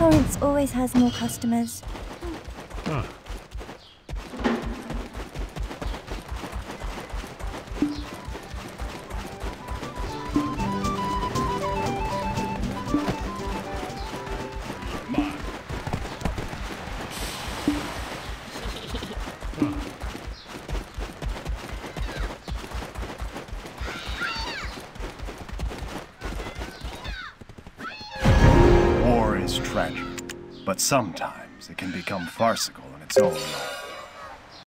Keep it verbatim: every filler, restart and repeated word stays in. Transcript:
Torrance always has more customers. Huh. War is tragic, but sometimes it can become farcical in its own right.